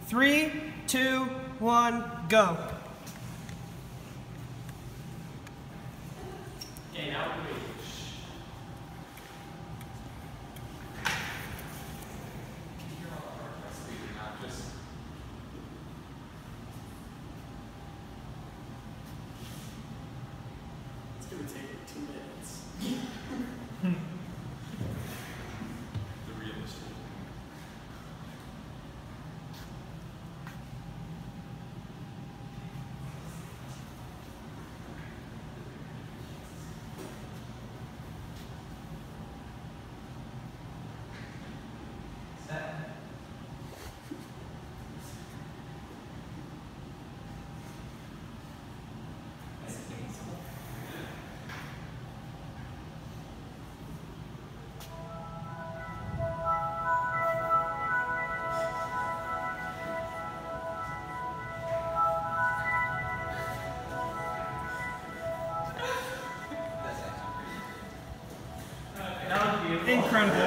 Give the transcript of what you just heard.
3, 2, 1, go. Okay, now we wait. It's going to take like 2 minutes. The realistic. Incredible.